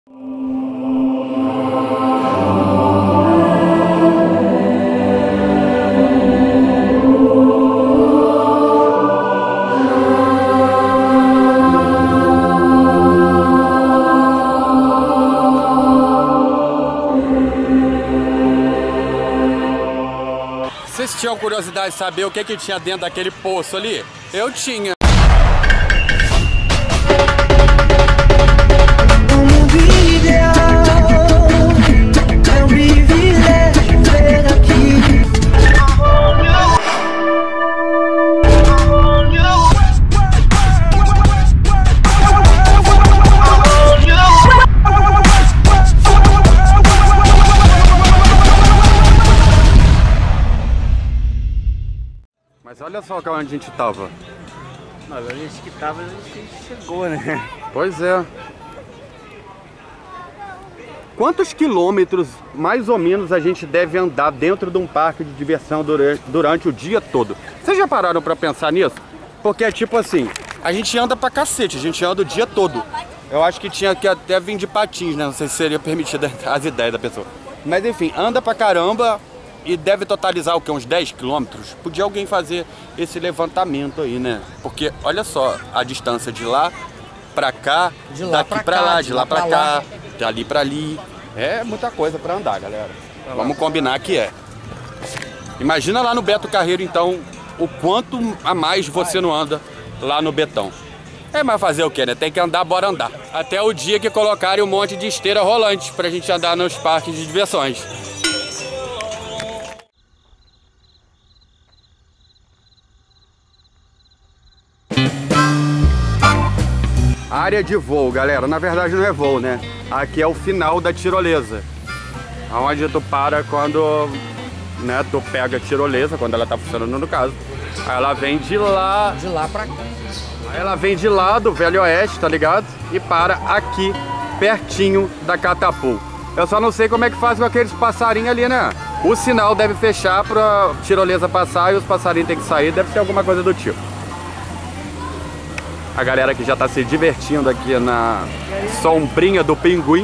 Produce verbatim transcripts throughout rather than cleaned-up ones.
Vocês tinham curiosidade de saber o que que tinha dentro daquele poço ali? Eu tinha. Mas olha só onde a gente tava. Mas a gente que tava, a gente chegou, né? Pois é. Quantos quilômetros, mais ou menos, a gente deve andar dentro de um parque de diversão durante, durante o dia todo? Vocês já pararam pra pensar nisso? Porque é tipo assim, a gente anda pra cacete, a gente anda o dia todo. Eu acho que tinha que até vir de patins, né? Não sei se seria permitido as ideias da pessoa. Mas enfim, anda pra caramba. E deve totalizar o que? Uns dez quilômetros? Podia alguém fazer esse levantamento aí, né? Porque olha só a distância de lá pra cá, de lá daqui pra, pra cá, lá, de lá pra, pra cá, lá. dali pra ali. É muita coisa pra andar, galera. Vamos combinar que é. Imagina lá no Beto Carreiro, então, o quanto a mais você não anda lá no Betão. É, mas fazer o quê, né? Tem que andar, bora andar. Até o dia que colocarem um monte de esteira rolante pra gente andar nos parques de diversões. Área de voo, galera. Na verdade não é voo, né? Aqui é o final da tirolesa. Onde tu para quando, né, tu pega a tirolesa, quando ela tá funcionando no caso. Aí ela vem de lá... De lá pra cá. Aí ela vem de lá do Velho Oeste, tá ligado? E para aqui, pertinho da Catapu. Eu só não sei como é que faz com aqueles passarinhos ali, né? O sinal deve fechar pra tirolesa passar e os passarinhos tem que sair. Deve ser alguma coisa do tipo. A galera que já tá se divertindo aqui na sombrinha do Pinguim.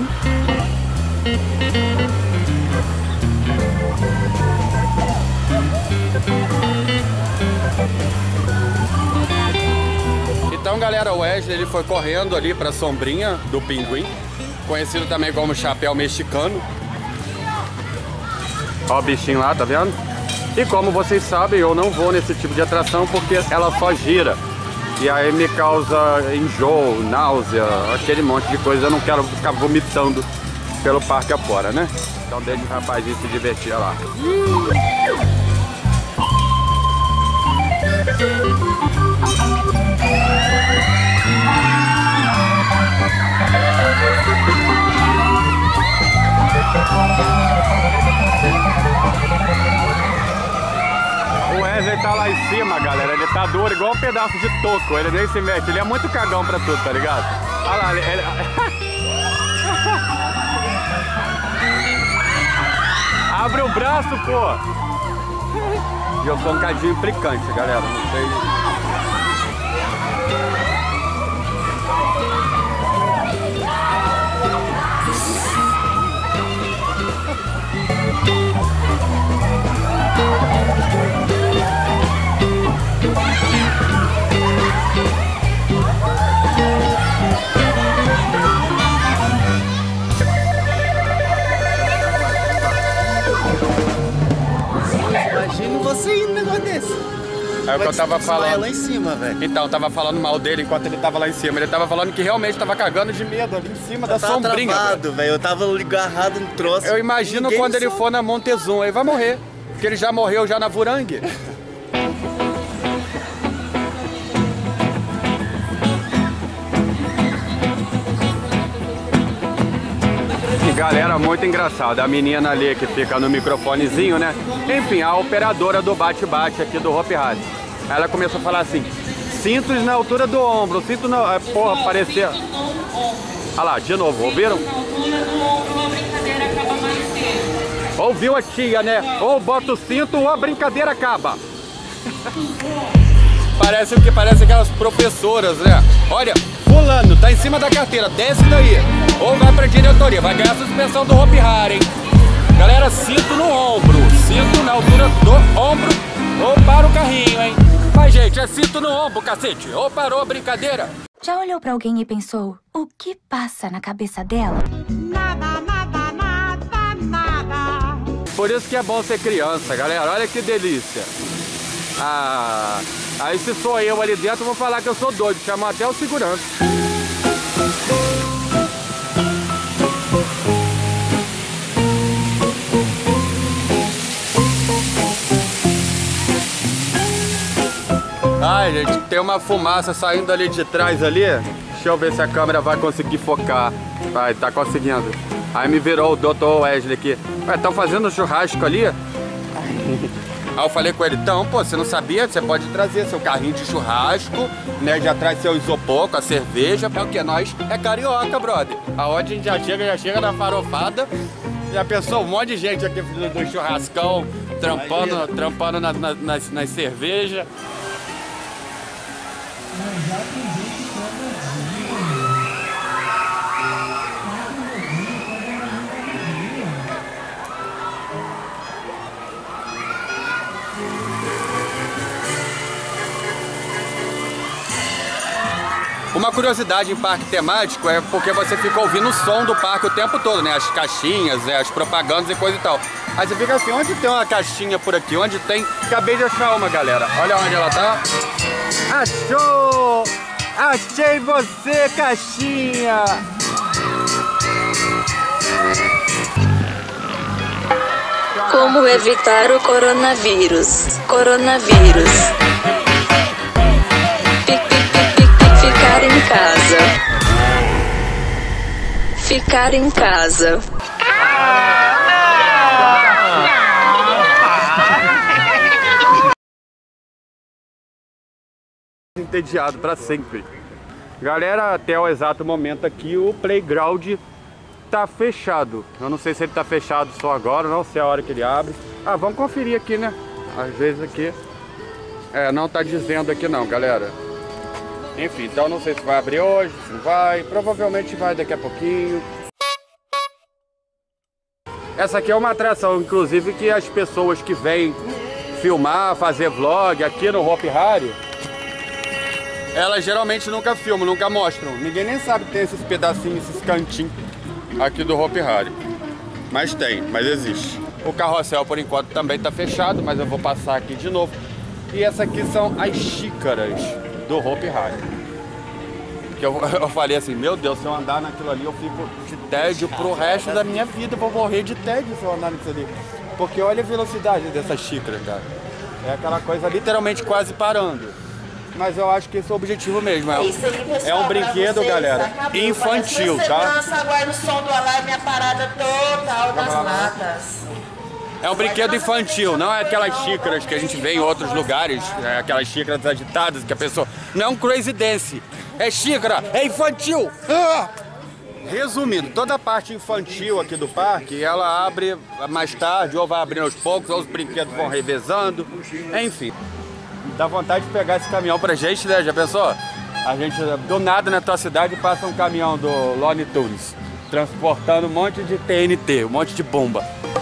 Então, galera, o Wesley ele foi correndo ali pra sombrinha do Pinguim, conhecido também como chapéu mexicano. Ó o bichinho lá, tá vendo? E como vocês sabem, eu não vou nesse tipo de atração porque ela só gira. E aí me causa enjoo, náusea, aquele monte de coisa. Eu não quero ficar vomitando pelo parque afora, né? Então deixa o rapazinho se divertir lá. O Wesley tá lá em cima, galera. Ele tá duro igual um pedaço de toco. Ele nem se mexe. Ele é muito cagão pra tudo, tá ligado? Olha lá, ele... ele... Abre o braço, pô! E eu sou um cadinho implicante, galera. Não sei... Imagina você indo num negócio desse. É o que eu tava falando. Lá em cima, velho. Então, eu tava falando mal dele enquanto ele tava lá em cima. Ele tava falando que realmente tava cagando de medo ali em cima Eu da tava sombrinha. travado, velho. Eu tava agarrado no troço. Eu imagino Ninguém quando ele sabe. for na Montezum, ele vai morrer. Porque ele já morreu já na Vurangue. Galera, muito engraçada. A menina ali que fica no microfonezinho, né? Enfim, a operadora do bate-bate aqui do Hopi Hari. Ela começou a falar assim: cintos na altura do ombro, cinto na... Porra, parecia... Olha lá, de novo, ouviram? Ouviu a tia, né? Ou bota o cinto ou a brincadeira acaba. Parece o que parece aquelas professoras, né? Olha, fulano, tá em cima da carteira, desce daí. Ou vai pra diretoria, vai ganhar a suspensão do Hopi Hari, hein? Galera, cinto no ombro, cinto na altura do ombro, ou para o carrinho, hein? Mas, gente, é cinto no ombro, cacete. Ou parou a brincadeira. Já olhou pra alguém e pensou, o que passa na cabeça dela? Nada, nada, nada, nada. Por isso que é bom ser criança, galera. Olha que delícia. Ah, aí se sou eu ali dentro, eu vou falar que eu sou doido. Chamar até o segurança. Ai, gente, tem uma fumaça saindo ali de trás ali. Deixa eu ver se a câmera vai conseguir focar. Vai, tá conseguindo. Aí me virou o doutor Wesley aqui. Ué, estão fazendo churrasco ali? Aí eu falei com ele, então, pô, você não sabia? Você pode trazer seu carrinho de churrasco, né? Já traz seu isopor com a cerveja. É o que? Nós é carioca, brother. Aonde a gente já chega, já chega na farofada. Já pensou um monte de gente aqui do, do churrascão, trampando, trampando na, na, nas, nas cervejas. Mas já tem gente Uma curiosidade em parque temático é porque você fica ouvindo o som do parque o tempo todo, né? As caixinhas, né? As propagandas e coisa e tal. Aí você fica assim, onde tem uma caixinha por aqui? Onde tem? Acabei de achar uma, galera. Olha onde ela tá. Achou! Achei você, caixinha! Como evitar o coronavírus? Coronavírus. Ficar em casa. Ficar em casa. Entediado pra sempre. Galera, até o exato momento aqui o playground tá fechado. Eu não sei se ele tá fechado só agora, não sei a hora que ele abre. Ah, vamos conferir aqui, né? Às vezes aqui é, não tá dizendo aqui não, galera. Enfim, então não sei se vai abrir hoje, se não vai. Provavelmente vai daqui a pouquinho. Essa aqui é uma atração, inclusive, que as pessoas que vêm filmar, fazer vlog aqui no Hopi Hari, elas geralmente nunca filmam, nunca mostram. Ninguém nem sabe que tem esses pedacinhos, esses cantinhos aqui do Hopi Hari. Mas tem, mas existe. O carrossel, por enquanto, também está fechado, mas eu vou passar aqui de novo. E essa aqui são as xícaras do Hopi Hari. Que eu, eu falei assim, meu Deus, se eu andar naquilo ali, eu fico de tédio pro resto da minha vida. Eu vou morrer de tédio se eu andar nisso ali. Porque olha a velocidade dessa xícara, cara. É aquela coisa literalmente quase parando. Mas eu acho que esse é o objetivo mesmo. É, isso aí, pessoal, é um brinquedo, vocês, galera, acabou. infantil, tá? Segurança, aguarda o som do alarme, a parada total das latas. É um brinquedo infantil, não é aquelas xícaras que a gente vê em outros lugares, é aquelas xícaras agitadas que a pessoa... Não é um crazy dance, é xícara, é infantil! Ah! Resumindo, toda a parte infantil aqui do parque, ela abre mais tarde, ou vai abrindo aos poucos, ou os brinquedos vão revezando, enfim. Dá vontade de pegar esse caminhão pra gente, né? Já pensou? A gente, do nada na tua cidade, passa um caminhão do Looney Tunes, transportando um monte de T N T, um monte de bomba.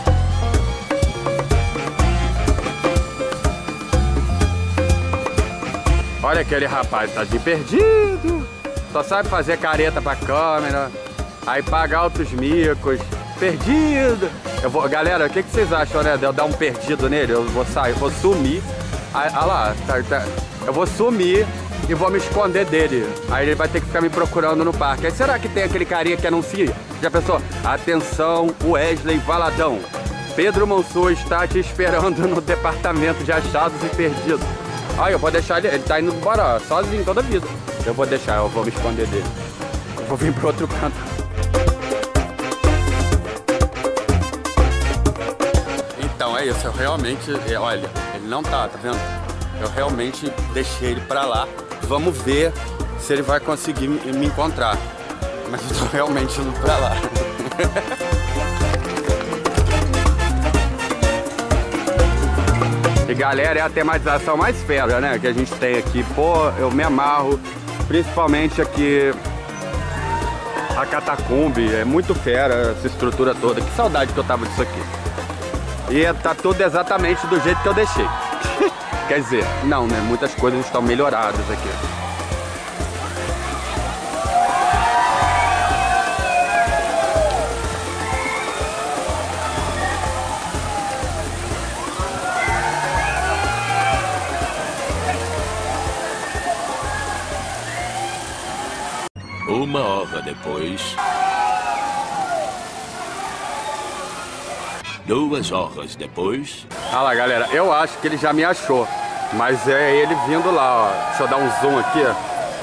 Olha aquele rapaz, tá de perdido. Só sabe fazer careta pra câmera, aí pagar altos micos. Perdido. Eu vou, galera, o que, que vocês acham, né? De eu dar um perdido nele? Eu vou sair, eu vou sumir. Ah lá, tá, tá. Eu vou sumir e vou me esconder dele. Aí ele vai ter que ficar me procurando no parque. Aí será que tem aquele carinha que anuncia? Já pensou? Atenção, Wesley Valadão. Pedro Mansur está te esperando no departamento de achados e perdidos. Aí eu vou deixar ele, ele tá indo embora sozinho toda a vida. Eu vou deixar, eu vou me esconder dele. Eu vou vir pro outro canto. Então é isso, eu realmente, olha, ele não tá, tá vendo? Eu realmente deixei ele pra lá. Vamos ver se ele vai conseguir me encontrar. Mas eu tô realmente indo pra lá. E galera, é a tematização mais fera, né? Que a gente tem aqui. Pô, eu me amarro. Principalmente aqui a Catacumbi, é muito fera essa estrutura toda. Que saudade que eu tava disso aqui. E tá tudo exatamente do jeito que eu deixei. Quer dizer, não, né? Muitas coisas estão melhoradas aqui. Uma hora depois. Duas horas depois. Ah lá, galera, eu acho que ele já me achou. Mas é ele vindo lá, ó. Deixa eu dar um zoom aqui, ó.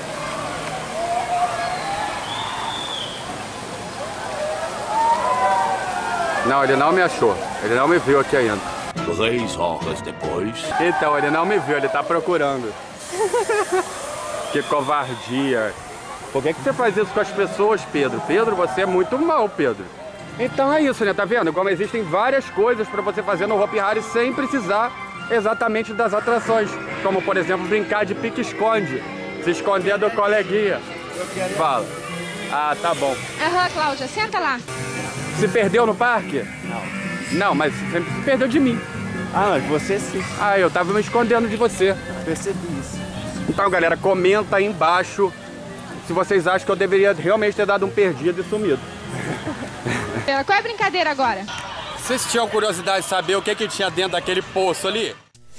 Não, ele não me achou. Ele não me viu aqui ainda. Três horas depois. Então, ele não me viu, ele tá procurando. Que covardia. Por que que você faz isso com as pessoas, Pedro? Pedro, você é muito mal, Pedro. Então é isso, né? Tá vendo? Como existem várias coisas pra você fazer no Hopi Hari sem precisar exatamente das atrações. Como, por exemplo, brincar de pique-esconde. Se esconder do coleguinha. Fala. Ah, tá bom. Aham, Cláudia, senta lá. Se perdeu no parque? Não. Não, mas você se perdeu de mim. Ah, mas você sim. Ah, eu tava me escondendo de você. Percebi isso. Então, galera, comenta aí embaixo se vocês acham que eu deveria realmente ter dado um perdido e sumido. Qual é a brincadeira agora? Vocês tinham curiosidade de saber o que que tinha dentro daquele poço ali?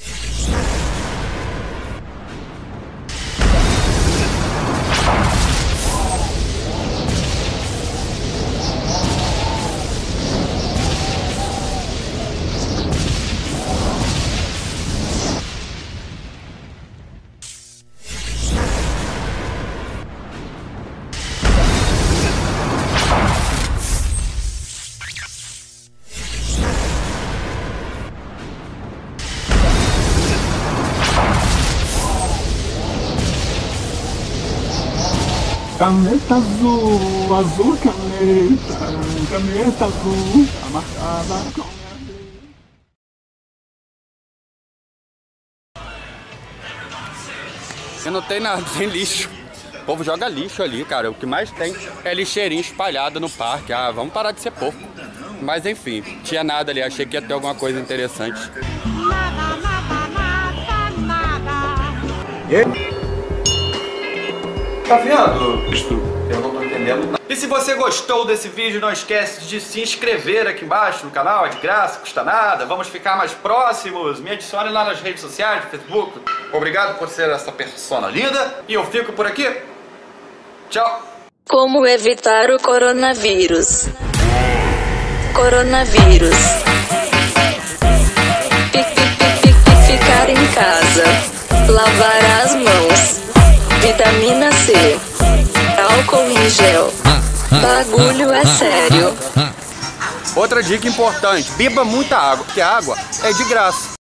Caneta azul, azul caneta, caneta azul, amarrada com minha E não tem nada, tem lixo. O povo joga lixo ali, cara. O que mais tem é lixeirinho espalhado no parque. Ah, vamos parar de ser porco. Mas enfim, tinha nada ali. Achei que ia ter alguma coisa interessante. Nada, nada, nada, nada. E? Tá vendo? Isto, eu não tô entendendo nada. E se você gostou desse vídeo, não esquece de se inscrever aqui embaixo no canal, é de graça, custa nada. Vamos ficar mais próximos. Me adicione lá nas redes sociais, no Facebook. Obrigado por ser essa persona linda. E eu fico por aqui. Tchau. Como evitar o coronavírus? Coronavírus. Ficar em casa. Lavar as mãos. Vitamina C. Álcool em gel. Bagulho é sério. Outra dica importante, beba muita água, porque a água é de graça.